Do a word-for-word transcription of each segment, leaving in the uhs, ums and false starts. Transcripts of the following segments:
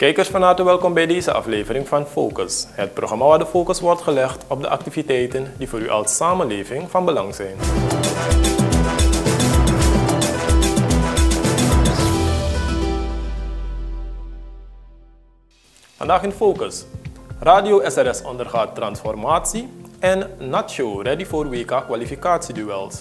Kijkers, van harte welkom bij deze aflevering van Focus. Het programma waar de focus wordt gelegd op de activiteiten die voor u als samenleving van belang zijn. Vandaag in Focus. Radio S R S ondergaat transformatie en Nacho ready voor W K kwalificatieduels.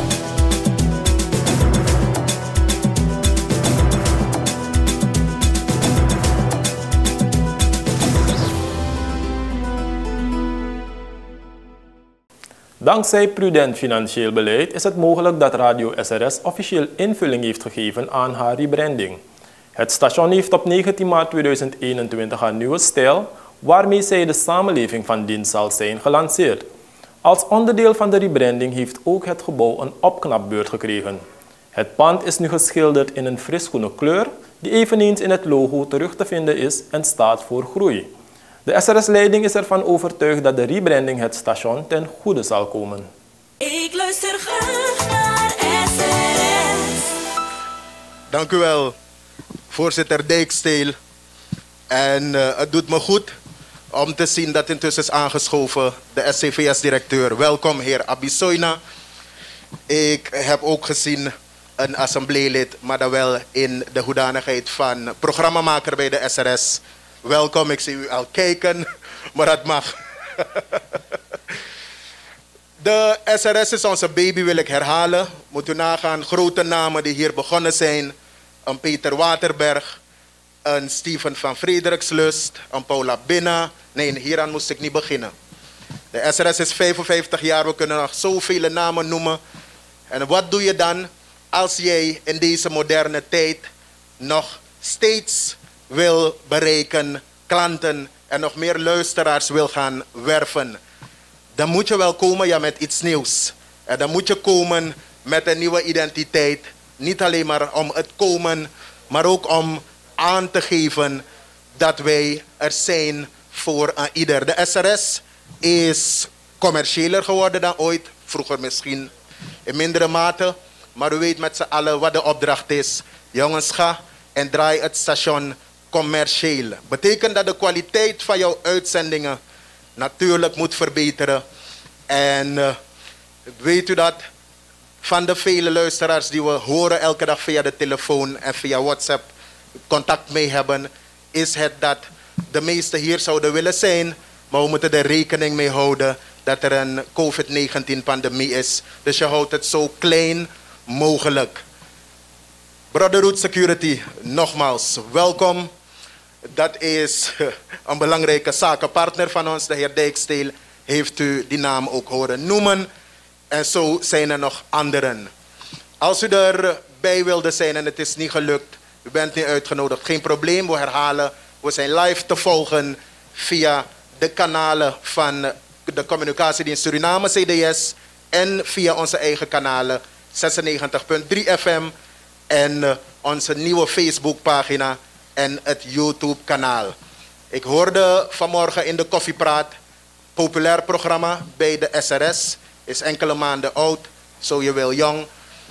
Dankzij prudent financieel beleid is het mogelijk dat Radio S R S officieel invulling heeft gegeven aan haar rebranding. Het station heeft op negentien maart tweeduizend eenentwintig een nieuwe stijl, waarmee zij de samenleving van dienst zal zijn, gelanceerd. Als onderdeel van de rebranding heeft ook het gebouw een opknapbeurt gekregen. Het pand is nu geschilderd in een frisgroene kleur, die eveneens in het logo terug te vinden is en staat voor groei. De S R S-leiding is ervan overtuigd dat de rebranding het station ten goede zal komen. Ik luister graag naar S R S. Dank u wel, voorzitter Dijksteel. En uh, het doet me goed om te zien dat intussen is aangeschoven de S C V S-directeur. Welkom, heer Abisoina. Ik heb ook gezien een assembleelid, maar dan wel in de hoedanigheid van programmamaker bij de S R S. Welkom, ik zie u al kijken, maar dat mag. De S R S is onze baby, wil ik herhalen. Moet u nagaan, grote namen die hier begonnen zijn. Een Peter Waterberg, een Steven van Frederikslust, een Paula Binna. Nee, hieraan moest ik niet beginnen. De S R S is vijfenvijftig jaar, we kunnen nog zoveel namen noemen. En wat doe je dan als jij in deze moderne tijd nog steeds wil bereiken, klanten en nog meer luisteraars wil gaan werven? Dan moet je wel komen ja, met iets nieuws. En dan moet je komen met een nieuwe identiteit. Niet alleen maar om het komen, maar ook om aan te geven dat wij er zijn voor uh, ieder. De S R S is commerciëler geworden dan ooit. Vroeger misschien in mindere mate. Maar u weet met z'n allen wat de opdracht is. Jongens, ga en draai het station commercieel. Betekent dat de kwaliteit van jouw uitzendingen natuurlijk moet verbeteren. En uh, weet u dat van de vele luisteraars die we horen elke dag via de telefoon en via WhatsApp contact mee hebben, is het dat de meesten hier zouden willen zijn, maar we moeten er rekening mee houden dat er een COVID negentien pandemie is. Dus je houdt het zo klein mogelijk. Brotherhood Security, nogmaals, welkom. Dat is een belangrijke zakenpartner van ons, de heer Dijksteel. Heeft u die naam ook horen noemen. En zo zijn er nog anderen. Als u erbij wilde zijn en het is niet gelukt, u bent niet uitgenodigd, geen probleem. We herhalen, we zijn live te volgen via de kanalen van de communicatiedienst Suriname C D S en via onze eigen kanalen zesennegentig punt drie F M en onze nieuwe Facebookpagina en het YouTube-kanaal. Ik hoorde vanmorgen in de koffiepraat, populair programma bij de S R S, is enkele maanden oud, zo je wil jong.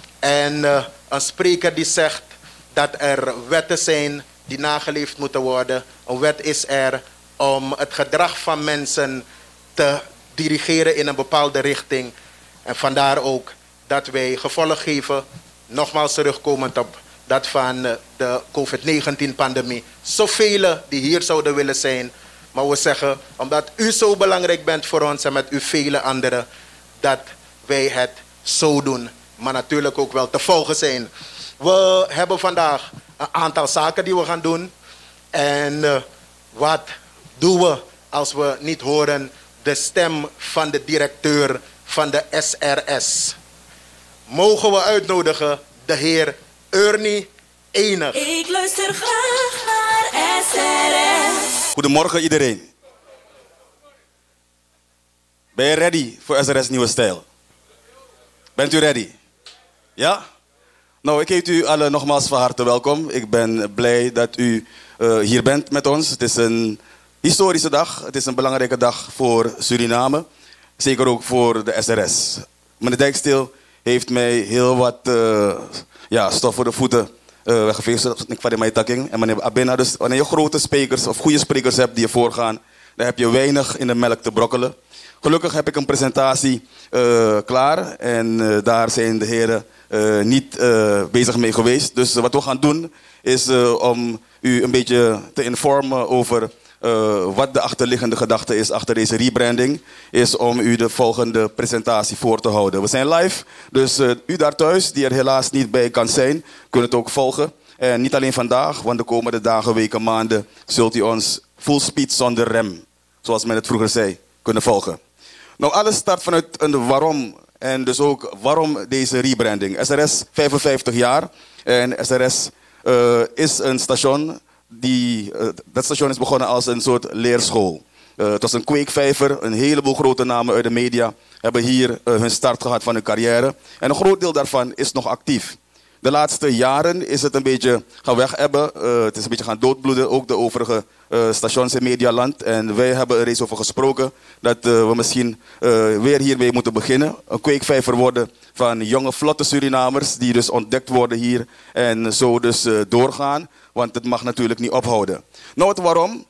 En uh, een spreker die zegt dat er wetten zijn die nageleefd moeten worden. Een wet is er om het gedrag van mensen te dirigeren in een bepaalde richting. En vandaar ook dat wij gevolg geven, nogmaals terugkomend op dat van de COVID negentien pandemie. Zoveel die hier zouden willen zijn. Maar we zeggen, omdat u zo belangrijk bent voor ons en met u vele anderen, dat wij het zo doen. Maar natuurlijk ook wel te volgen zijn. We hebben vandaag een aantal zaken die we gaan doen. En uh, wat doen we als we niet horen de stem van de directeur van de S R S? Mogen we uitnodigen de heer Ernie Enig. Ik luister graag naar S R S. Goedemorgen iedereen. Ben je ready voor S R S nieuwe stijl? Bent u ready? Ja? Nou, ik heet u allen nogmaals van harte welkom. Ik ben blij dat u uh, hier bent met ons. Het is een historische dag. Het is een belangrijke dag voor Suriname. Zeker ook voor de S R S. Meneer Dijksteel heeft mij heel wat uh, ja, stof voor de voeten Uh, we gefeliciteerd Nick van de Maitaking en meneer Abena. Dus wanneer je grote sprekers of goede sprekers hebt die je voorgaan, dan heb je weinig in de melk te brokkelen. Gelukkig heb ik een presentatie uh, klaar en uh, daar zijn de heren uh, niet uh, bezig mee geweest. Dus uh, wat we gaan doen is uh, om u een beetje te informen over uh, wat de achterliggende gedachte is achter deze rebranding. Is om u de volgende presentatie voor te houden. We zijn live, dus uh, u daar thuis die er helaas niet bij kan zijn, kunt het ook volgen. En niet alleen vandaag, want de komende dagen, weken, maanden zult u ons full speed zonder rem, zoals men het vroeger zei, kunnen volgen. Nou, alles start vanuit een waarom. En dus ook waarom deze rebranding. S R S vijfenvijftig jaar. En S R S uh, is een station. Die, uh, dat station is begonnen als een soort leerschool. Uh, het was een kweekvijver. Een heleboel grote namen uit de media hebben hier uh, hun start gehad van hun carrière. En een groot deel daarvan is nog actief. De laatste jaren is het een beetje gaan wegebben. Uh, het is een beetje gaan doodbloeden. Ook de overige uh, stations in Medialand. En wij hebben er eens over gesproken dat uh, we misschien uh, weer hiermee moeten beginnen. Een kweekvijver worden van jonge, vlotte Surinamers die dus ontdekt worden hier. En zo dus uh, doorgaan. Want het mag natuurlijk niet ophouden. Nou, het waarom?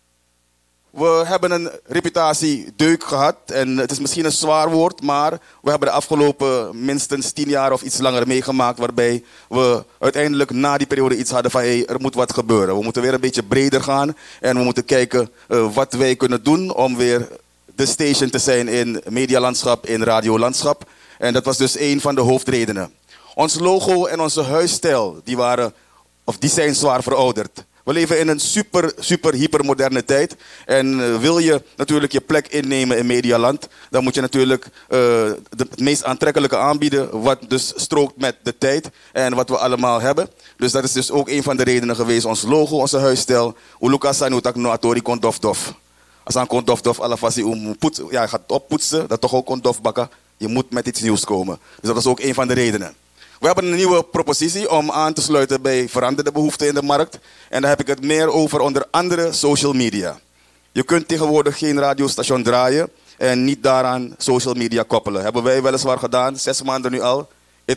We hebben een reputatiedeuk gehad en het is misschien een zwaar woord, maar we hebben de afgelopen minstens tien jaar of iets langer meegemaakt waarbij we uiteindelijk na die periode iets hadden van hey, er moet wat gebeuren. We moeten weer een beetje breder gaan en we moeten kijken uh, wat wij kunnen doen om weer de station te zijn in medialandschap, in radiolandschap. En dat was dus een van de hoofdredenen. Ons logo en onze huisstijl, die, waren, of die zijn zwaar verouderd. We leven in een super, super hypermoderne tijd. En uh, wil je natuurlijk je plek innemen in Medialand, dan moet je natuurlijk uh, de, het meest aantrekkelijke aanbieden, wat dus strookt met de tijd en wat we allemaal hebben. Dus dat is dus ook een van de redenen geweest. Ons logo, onze huisstijl. Uluka sanutak no atori kon dof dof. Als aan kon dof dof, alafasi um poets, ja, je gaat oppoetsen, dat toch ook kon dof bakken. Je moet met iets nieuws komen. Dus dat is ook een van de redenen. We hebben een nieuwe propositie om aan te sluiten bij veranderde behoeften in de markt. En daar heb ik het meer over onder andere social media. Je kunt tegenwoordig geen radiostation draaien en niet daaraan social media koppelen. Hebben wij weliswaar gedaan, zes maanden nu al.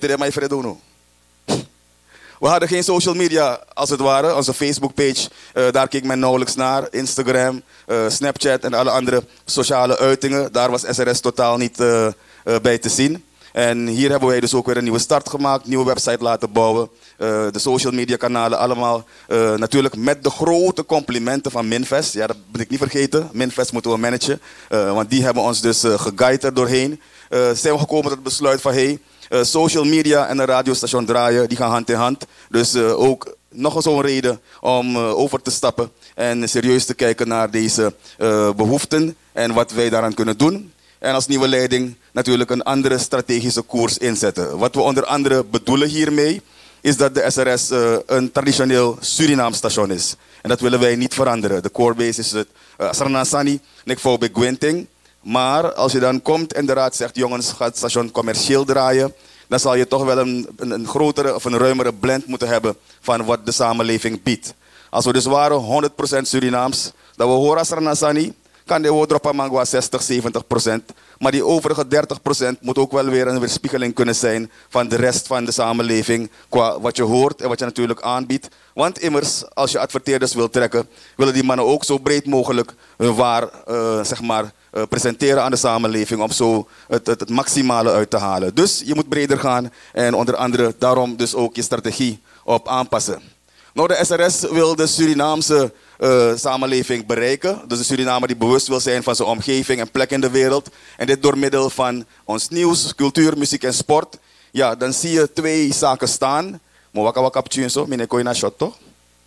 We hadden geen social media als het ware. Onze Facebook-page, uh, daar keek men nauwelijks naar. Instagram, uh, Snapchat en alle andere sociale uitingen. Daar was S R S totaal niet uh, uh, bij te zien. En hier hebben wij dus ook weer een nieuwe start gemaakt, nieuwe website laten bouwen. Uh, de social media kanalen allemaal uh, natuurlijk met de grote complimenten van Minvest. Ja, dat ben ik niet vergeten. Minvest moeten we managen, uh, want die hebben ons dus uh, geguid er doorheen. Uh, zijn we gekomen tot het besluit van hey, uh, social media en een radiostation draaien, die gaan hand in hand. Dus uh, ook nog zo'n reden om uh, over te stappen en serieus te kijken naar deze uh, behoeften en wat wij daaraan kunnen doen. En als nieuwe leiding natuurlijk een andere strategische koers inzetten. Wat we onder andere bedoelen hiermee, is dat de S R S uh, een traditioneel Surinaams station is. En dat willen wij niet veranderen. De core base is het uh, Sarnasani, Nekvo bij Gwenting. Maar als je dan komt en de raad zegt, jongens, gaat het station commercieel draaien, dan zal je toch wel een, een, een grotere of een ruimere blend moeten hebben van wat de samenleving biedt. Als we dus waren honderd procent Surinaams, dat we horen Sarnasani, kan de droppen mangwa zestig, zeventig procent. Maar die overige dertig procent moet ook wel weer een weerspiegeling kunnen zijn van de rest van de samenleving. Qua wat je hoort en wat je natuurlijk aanbiedt. Want immers, als je adverteerders wilt trekken, willen die mannen ook zo breed mogelijk hun waar uh, zeg maar, uh, presenteren aan de samenleving. Om zo het, het, het maximale uit te halen. Dus je moet breder gaan en onder andere daarom dus ook je strategie op aanpassen. Nou, de S R S wil de Surinaamse uh, samenleving bereiken. Dus de Surinamer die bewust wil zijn van zijn omgeving en plek in de wereld. En dit door middel van ons nieuws, cultuur, muziek en sport. Ja, dan zie je twee zaken staan. Mwaka waka zo, meneer Koina shot toch?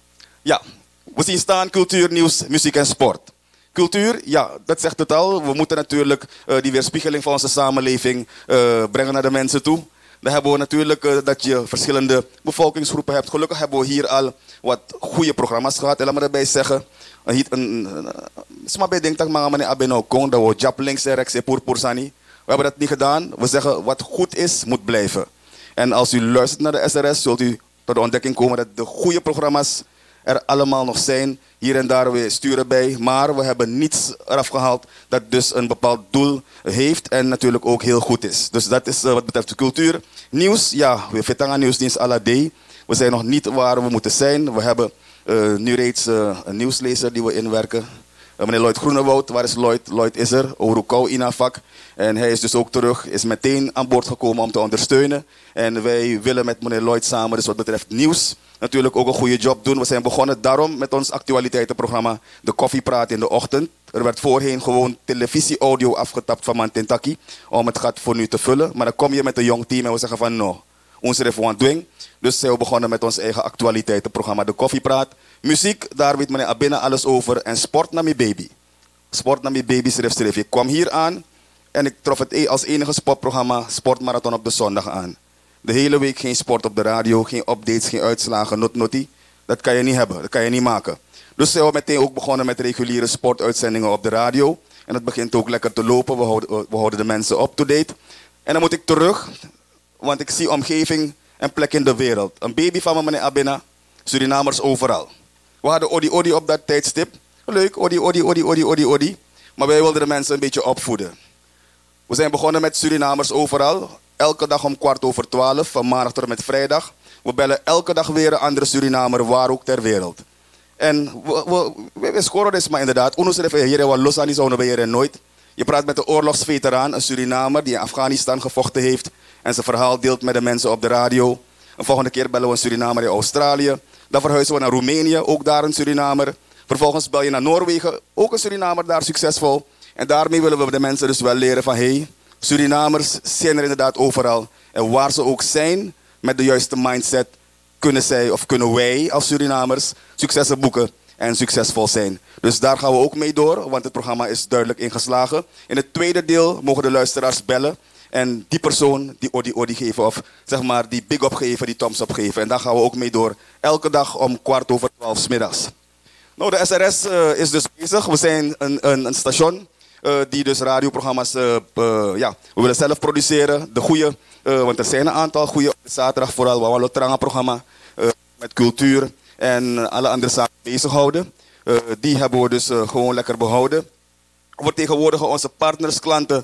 Ja, we zien staan cultuur, nieuws, muziek en sport. Cultuur, ja, dat zegt het al. We moeten natuurlijk uh, die weerspiegeling van onze samenleving uh, brengen naar de mensen toe. Dan hebben we natuurlijk uh, dat je verschillende bevolkingsgroepen hebt. Gelukkig hebben we hier al wat goede programma's gehad. En laat me daarbij zeggen, een, een, een, bij denk dat meneer Abeno kon, dat we jap links en rechts en purpursani. We hebben dat niet gedaan. We zeggen wat goed is, moet blijven. En als u luistert naar de S R S, zult u tot de ontdekking komen dat de goede programma's er allemaal nog zijn. Hier en daar we sturen bij, maar we hebben niets eraf gehaald dat dus een bepaald doel heeft en natuurlijk ook heel goed is. Dus dat is uh, wat betreft de cultuur. Nieuws, ja, we vertangen nieuwsdienst à la day. We zijn nog niet waar we moeten zijn. We hebben uh, nu reeds uh, een nieuwslezer die we inwerken. Uh, meneer Lloyd Groenewoud, waar is Lloyd? Lloyd is er, Orukou Inavak. En hij is dus ook terug, is meteen aan boord gekomen om te ondersteunen. En wij willen met meneer Lloyd samen, dus wat betreft nieuws, natuurlijk ook een goede job doen. We zijn begonnen daarom met ons actualiteitenprogramma De Koffiepraat in de ochtend. Er werd voorheen gewoon televisie-audio afgetapt van Mantintaki om het gat voor nu te vullen. Maar dan kom je met een jong team en we zeggen van no, ons er even aan doen. Dus zijn we begonnen met ons eigen actualiteitenprogramma De Koffiepraat. Muziek, daar weet meneer Abina alles over. En sport naar mijn baby. Sport naar mijn baby, schreef schreef. Ik kwam hier aan en ik trof het als enige sportprogramma Sportmarathon op de zondag aan. De hele week geen sport op de radio, geen updates, geen uitslagen, not notty. Dat kan je niet hebben, dat kan je niet maken. Dus zijn we meteen ook begonnen met reguliere sportuitzendingen op de radio. En het begint ook lekker te lopen, we houden, we houden de mensen up-to-date. En dan moet ik terug, want ik zie omgeving en plek in de wereld. Een baby van me, meneer Abina, Surinamers overal. We hadden Odi Odi op dat tijdstip. Leuk, Odi Odi Odi Odi Odi Odi. Maar wij wilden de mensen een beetje opvoeden. We zijn begonnen met Surinamers overal. Elke dag om kwart over twaalf, van maandag tot en met vrijdag. We bellen elke dag weer een andere Surinamer, waar ook ter wereld. En we, we, we, we scoren dus, maar inderdaad, ons even hier wat los aan die zouden we hier nooit. Je praat met een oorlogsveteraan, een Surinamer die in Afghanistan gevochten heeft en zijn verhaal deelt met de mensen op de radio. Een volgende keer bellen we een Surinamer in Australië. Dan verhuizen we naar Roemenië, ook daar een Surinamer. Vervolgens bel je naar Noorwegen, ook een Surinamer daar succesvol. En daarmee willen we de mensen dus wel leren van hey, Surinamers zijn er inderdaad overal. En waar ze ook zijn, met de juiste mindset, kunnen zij of kunnen wij als Surinamers successen boeken en succesvol zijn. Dus daar gaan we ook mee door, want het programma is duidelijk ingeslagen. In het tweede deel mogen de luisteraars bellen en die persoon die odi odi geven of zeg maar die big up geven, die thumbs up geven. En daar gaan we ook mee door, elke dag om kwart over twaalf 's middags. Nou, de S R S uh, is dus bezig. We zijn een, een, een station uh, die dus radioprogramma's, uh, uh, ja, we willen zelf produceren. De goede, uh, want er zijn een aantal goede, zaterdag vooral, Wawalo Tranga programma uh, met cultuur en alle andere zaken bezighouden. Uh, die hebben we dus uh, gewoon lekker behouden. We vertegenwoordigen onze partners, klanten.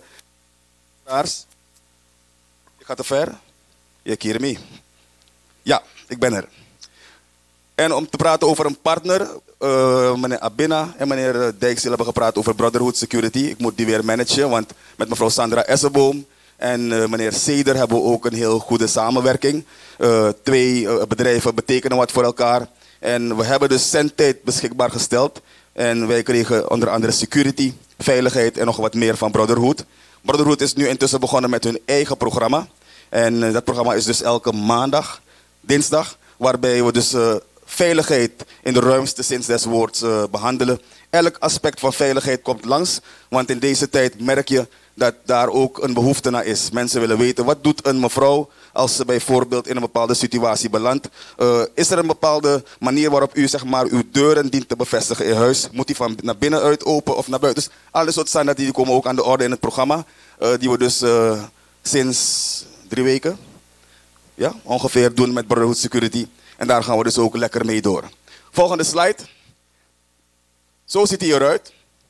Ik ga te ver. Ik hier mee. Ja, ik ben er. En om te praten over een partner, uh, meneer Abina en meneer Dijksel hebben gepraat over Brotherhood Security. Ik moet die weer managen, want met mevrouw Sandra Esseboom en uh, meneer Seder hebben we ook een heel goede samenwerking. Uh, twee uh, bedrijven betekenen wat voor elkaar. En we hebben dus zendtijd beschikbaar gesteld. En wij kregen onder andere security, veiligheid en nog wat meer van Brotherhood. Brotherhood is nu intussen begonnen met hun eigen programma. En uh, dat programma is dus elke maandag, dinsdag, waarbij we dus uh, veiligheid in de ruimste zin des woords uh, behandelen. Elk aspect van veiligheid komt langs, want in deze tijd merk je dat daar ook een behoefte naar is. Mensen willen weten, wat doet een mevrouw als ze bijvoorbeeld in een bepaalde situatie belandt? Uh, is er een bepaalde manier waarop u zeg maar, uw deuren dient te bevestigen in huis? Moet die van naar binnen uit open of naar buiten? Dus alle soort standaarden die komen ook aan de orde in het programma. Uh, die we dus uh, sinds drie weken ja, ongeveer doen met Brotherhood Security. En daar gaan we dus ook lekker mee door. Volgende slide. Zo ziet hij eruit.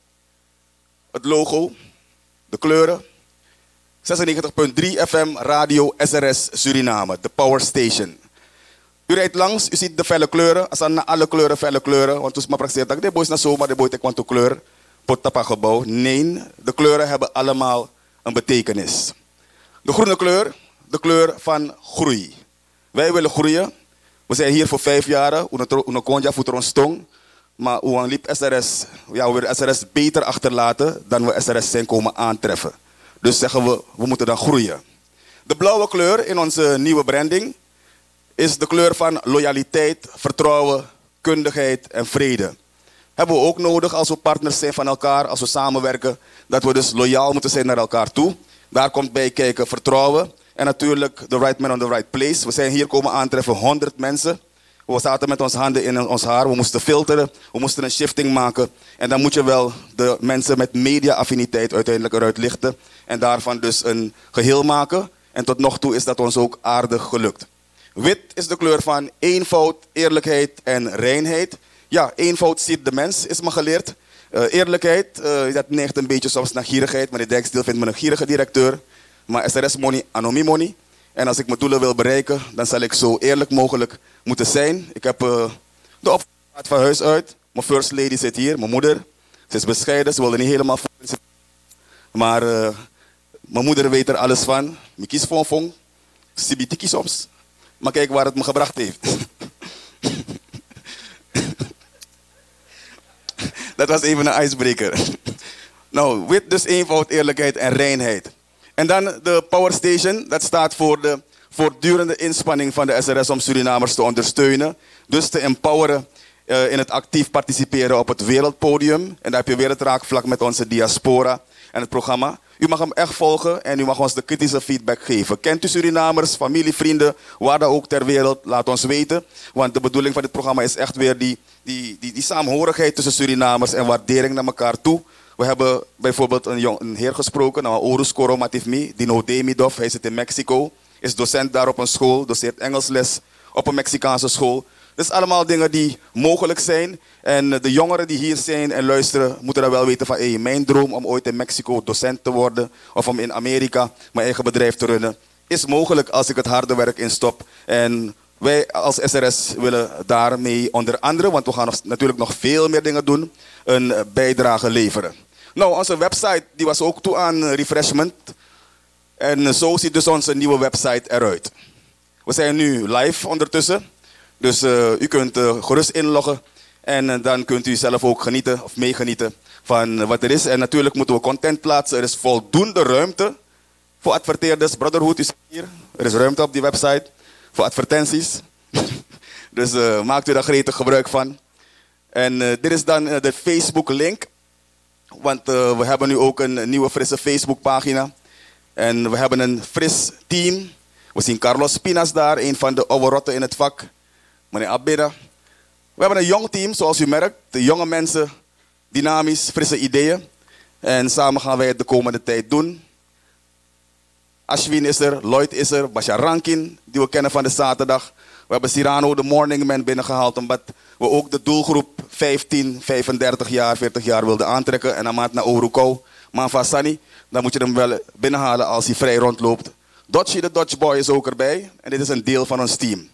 Het logo, de kleuren. zesennegentig punt drie F M Radio S R S Suriname, de Power Station. U rijdt langs, u ziet de felle kleuren. Als dan alle kleuren, felle kleuren. Want toen is maar praktisch dat de boys naar zomaar, de boy te kwam kleur. Potapa gebouw. Nee, de kleuren hebben allemaal een betekenis. De groene kleur, de kleur van groei. Wij willen groeien. We zijn hier voor vijf jaar. Una konja voor ons tong. Maar we liep S R S, ja, we willen S R S beter achterlaten dan we S R S zijn komen aantreffen. Dus zeggen we, we moeten dan groeien. De blauwe kleur in onze nieuwe branding is de kleur van loyaliteit, vertrouwen, kundigheid en vrede. Hebben we ook nodig als we partners zijn van elkaar, als we samenwerken, dat we dus loyaal moeten zijn naar elkaar toe. Daar komt bij kijken vertrouwen en natuurlijk the right man on the right place. We zijn hier komen aantreffen honderd mensen. We zaten met onze handen in ons haar, we moesten filteren, we moesten een shifting maken. En dan moet je wel de mensen met media-affiniteit uiteindelijk eruit lichten. En daarvan dus een geheel maken. En tot nog toe is dat ons ook aardig gelukt. Wit is de kleur van eenvoud, eerlijkheid en reinheid. Ja, eenvoud ziet de mens, is me geleerd. Uh, eerlijkheid, uh, dat neigt een beetje soms naar gierigheid. Meneer Dijkstil vindt me een gierige directeur. Maar S R S money, anomy money. En als ik mijn doelen wil bereiken, dan zal ik zo eerlijk mogelijk moeten zijn. Ik heb uh, de opvaart van huis uit. Mijn first lady zit hier, mijn moeder. Ze is bescheiden, ze wilde niet helemaal voor zitten. Maar uh, mijn moeder weet er alles van. Ik kies voor een sibitiki soms. Maar kijk waar het me gebracht heeft. Dat was even een icebreaker. Nou, wit dus eenvoud, eerlijkheid en reinheid. En dan de Power Station, dat staat voor de voortdurende inspanning van de S R S om Surinamers te ondersteunen. Dus te empoweren uh, in het actief participeren op het wereldpodium. En daar heb je weer het raakvlak met onze diaspora en het programma. U mag hem echt volgen en u mag ons de kritische feedback geven. Kent u Surinamers, familie, vrienden, waar dan ook ter wereld, laat ons weten. Want de bedoeling van dit programma is echt weer die, die, die, die saamhorigheid tussen Surinamers en waardering naar elkaar toe. We hebben bijvoorbeeld een, jong, een heer gesproken, nou, Orus Koro Mativmi, Dino Demidov, hij zit in Mexico. Is docent daar op een school, doseert Engelsles op een Mexicaanse school. Dus allemaal dingen die mogelijk zijn. En de jongeren die hier zijn en luisteren, moeten dan wel weten van hey, mijn droom om ooit in Mexico docent te worden of om in Amerika mijn eigen bedrijf te runnen, is mogelijk als ik het harde werk instop. En wij als S R S willen daarmee onder andere, want we gaan nog, natuurlijk nog veel meer dingen doen, een bijdrage leveren. Nou, onze website die was ook toe aan refreshment. En zo ziet dus onze nieuwe website eruit. We zijn nu live ondertussen. Dus uh, u kunt uh, gerust inloggen. En uh, dan kunt u zelf ook genieten of meegenieten van uh, wat er is. En natuurlijk moeten we content plaatsen. Er is voldoende ruimte voor adverteerders. Brotherhood is hier. Er is ruimte op die website voor advertenties. Dus uh, maakt u daar gretig gebruik van. En uh, dit is dan uh, de Facebook link. Want uh, we hebben nu ook een nieuwe frisse Facebook pagina. En we hebben een fris team. We zien Carlos Pinas daar, een van de oude rotten in het vak. Meneer Abeda. We hebben een jong team, zoals u merkt. De jonge mensen, dynamisch, frisse ideeën. En samen gaan wij het de komende tijd doen. Ashwin is er, Lloyd is er, Basha Rankin, die we kennen van de zaterdag. We hebben Cyrano, de morning man, binnengehaald. Omdat we ook de doelgroep vijftien, vijfendertig jaar, veertig jaar wilden aantrekken. En Amat naar Oruko, Manfa Sani. Dan moet je hem wel binnenhalen als hij vrij rondloopt. Dodgy, de Dodge Boy, is ook erbij. En dit is een deel van ons team.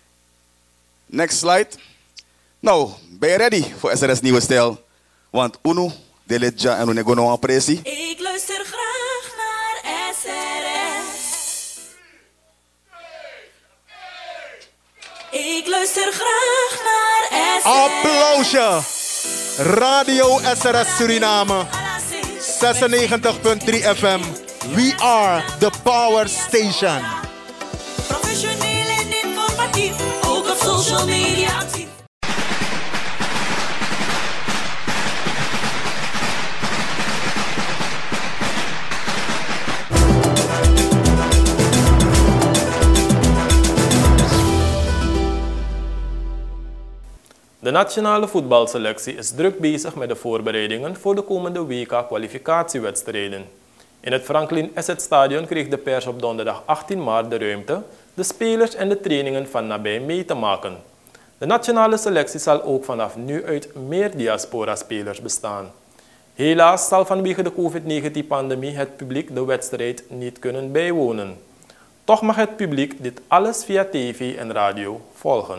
Next slide. Nou, ben je ready voor S R S Nieuwe Stijl? Want Uno, Deledja en Unegono Apresi. Ik luister graag naar S R S. Ik luister graag naar S R S. Applausje! Radio S R S Suriname. zesennegentig punt drie F M. We are the Power Station. Professioneel en informatief, ook op social media actief. De nationale voetbalselectie is druk bezig met de voorbereidingen voor de komende W K-kwalificatiewedstrijden. In het Franklin Asset Stadion kreeg de pers op donderdag achttien maart de ruimte de spelers en de trainingen van nabij mee te maken. De nationale selectie zal ook vanaf nu uit meer diaspora-spelers bestaan. Helaas zal vanwege de COVID negentien-pandemie het publiek de wedstrijd niet kunnen bijwonen. Toch mag het publiek dit alles via tv en radio volgen.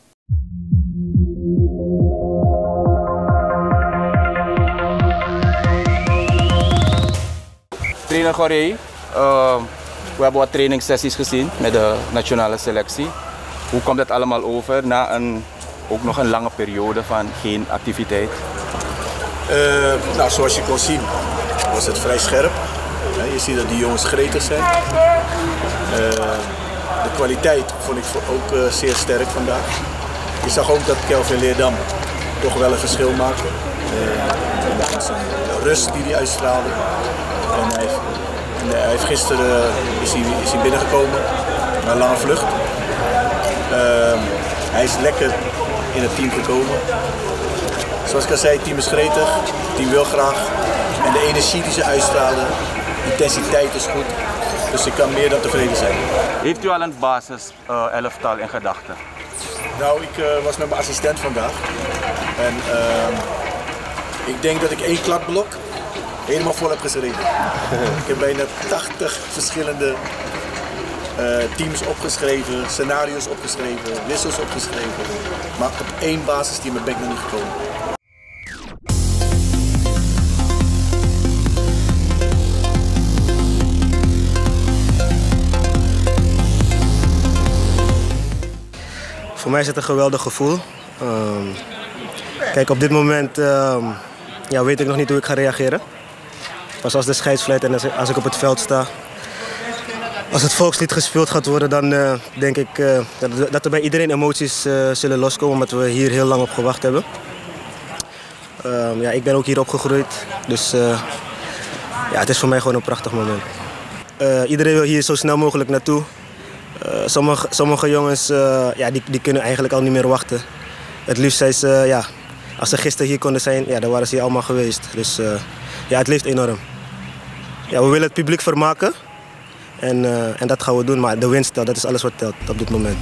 Trainer Gorey, uh, we hebben wat trainingssessies gezien met de nationale selectie. Hoe komt het allemaal over na een, ook nog een lange periode van geen activiteit? Uh, nou, zoals je kon zien was het vrij scherp. Ja, je ziet dat die jongens gretig zijn. Uh, de kwaliteit vond ik ook uh, zeer sterk vandaag. Je zag ook dat Kelvin Leerdam toch wel een verschil maakte. Uh, dat is een rust die hij uitstraalde. En hij, heeft, en hij heeft gisteren uh, is hij, is hij binnengekomen na een lange vlucht. Uh, hij is lekker in het team gekomen. Zoals ik al zei, het team is gretig, het team wil graag. En de energie die ze uitstralen, de intensiteit is goed. Dus ik kan meer dan tevreden zijn. Heeft u al een basis uh, elftal in gedachten? Nou, ik uh, was met mijn assistent vandaag. En uh, ik denk dat ik één kladblok helemaal vol heb geschreven. Ik heb bijna tachtig verschillende uh, teams opgeschreven, scenario's opgeschreven, wissels opgeschreven. Maar op één basisteam ben ik nog niet gekomen. Voor mij is het een geweldig gevoel. Um, kijk, op dit moment um, ja, weet ik nog niet hoe ik ga reageren. Pas als de scheidsfluit en als, als ik op het veld sta. Als het volkslied gespeeld gaat worden, dan uh, denk ik uh, dat, dat er bij iedereen emoties uh, zullen loskomen, omdat we hier heel lang op gewacht hebben. Um, ja, ik ben ook hier opgegroeid, dus uh, ja, het is voor mij gewoon een prachtig moment. Uh, iedereen wil hier zo snel mogelijk naartoe. Uh, sommige, sommige jongens uh, ja, die, die kunnen eigenlijk al niet meer wachten. Het liefst zijn ze, uh, ja, als ze gisteren hier konden zijn, ja, dan waren ze hier allemaal geweest. Dus uh, ja, het leeft enorm. Ja, we willen het publiek vermaken en, uh, en dat gaan we doen, maar de winst, dat is alles wat telt op dit moment.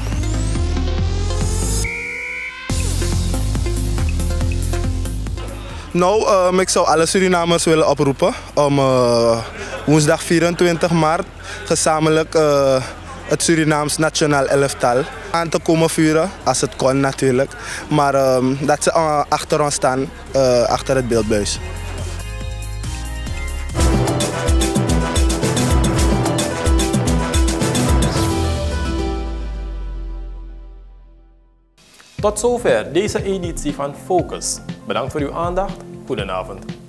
Nou, um, ik zou alle Surinamers willen oproepen om uh, woensdag vierentwintig maart gezamenlijk uh, het Surinaams nationaal elftal aan te komen vuren, als het kon natuurlijk. Maar um, dat ze uh, achter ons staan, uh, achter het beeldbuis. Tot zover deze editie van Focus. Bedankt voor uw aandacht. Goedenavond.